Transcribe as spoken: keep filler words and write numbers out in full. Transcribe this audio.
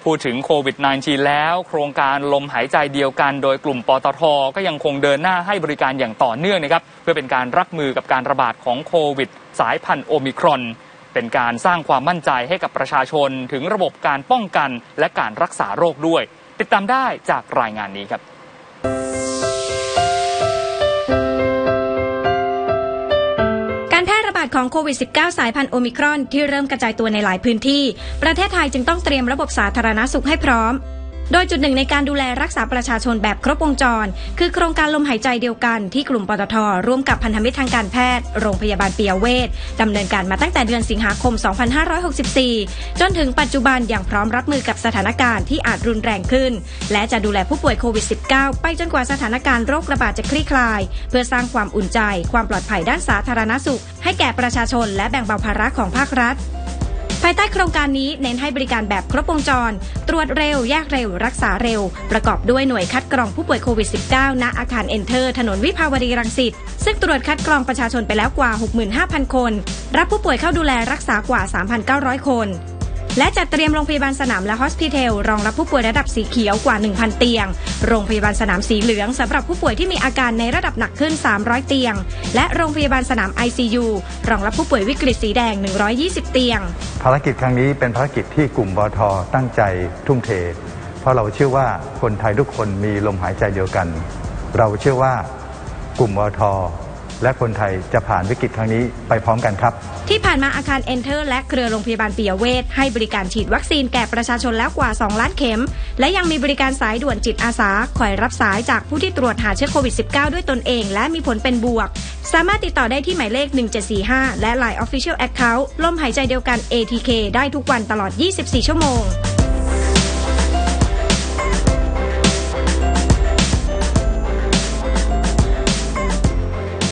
พูดถึงโควิด สิบเก้า แล้วโครงการลมหายใจเดียวกันโดยกลุ่มปตท.ก็ยังคงเดินหน้าให้บริการอย่างต่อเนื่องนะครับเพื่อเป็นการรับมือกับการระบาดของโควิดสายพันธุ์โอมิครอนเป็นการสร้างความมั่นใจให้กับประชาชนถึงระบบการป้องกันและการรักษาโรคด้วยติดตามได้จากรายงานนี้ครับการแพร่ระบาดของโควิด สิบเก้า สายพันธุ์โอมิครอนที่เริ่มกระจายตัวในหลายพื้นที่ประเทศไทยจึงต้องเตรียมระบบสาธารณสุขให้พร้อมโดยจุดหนึ่งในการดูแลรักษาประชาชนแบบครบวงจรคือโครงการลมหายใจเดียวกันที่กลุ่มปตท.ร่วมกับพันธมิตรทางการแพทย์โรงพยาบาลปิยเวชดำเนินการมาตั้งแต่เดือนสิงหาคม สองพันห้าร้อยหกสิบสี่ จนถึงปัจจุบันอย่างพร้อมรับมือกับสถานการณ์ที่อาจรุนแรงขึ้นและจะดูแลผู้ป่วยโควิด สิบเก้า ไปจนกว่าสถานการณ์โรคระบาดจะคลี่คลายเพื่อสร้างความอุ่นใจความปลอดภัยด้านสาธารณสุขให้แก่ประชาชนและแบ่งเบาภาระของภาครัฐภายใต้โครงการนี้เน้นให้บริการแบบครบวงจรตรวจเร็วแยกเร็วรักษาเร็วประกอบด้วยหน่วยคัดกรองผู้ป่วยโควิด สิบเก้า ณ อาคารเอ็นเตอร์ถนนวิภาวดีรังสิตซึ่งตรวจคัดกรองประชาชนไปแล้วกว่า หกหมื่นห้าพัน คนรับผู้ป่วยเข้าดูแลรักษากว่า สามพันเก้าร้อย คนและจัดเตรียมโรงพยาบาลสนามและฮอสพิทอลรองรับผู้ป่วยระดับสีเขียวกว่า หนึ่งพัน เตียงโรงพยาบาลสนามสีเหลืองสำหรับผู้ป่วยที่มีอาการในระดับหนักขึ้นสามร้อยเตียงและโรงพยาบาลสนาม ไอ ซี ยู รองรับผู้ป่วยวิกฤตสีแดงหนึ่งร้อยยี่สิบเตียงภารกิจครั้งนี้เป็นภารกิจที่กลุ่มปตท.ตั้งใจทุ่มเทเพราะเราเชื่อว่าคนไทยทุกคนมีลมหายใจเดียวกันเราเชื่อว่ากลุ่มปตท.และคนไทยจะผ่านวิกฤตครั้งนี้ไปพร้อมกันครับที่ผ่านมาอาคารเอ็นเตอร์และเครือโรงพยาบาลปิยเวชให้บริการฉีดวัคซีนแก่ประชาชนแล้วกว่าสองล้านเข็มและยังมีบริการสายด่วนจิตอาสาคอยรับสายจากผู้ที่ตรวจหาเชื้อโควิด สิบเก้า ด้วยตนเองและมีผลเป็นบวกสามารถติดต่อได้ที่หมายเลขหนึ่งเจ็ดสี่ห้าและ ไลน์ Official Account ลมหายใจเดียวกัน เอ ที เค ได้ทุกวันตลอดยี่สิบสี่ชั่วโมง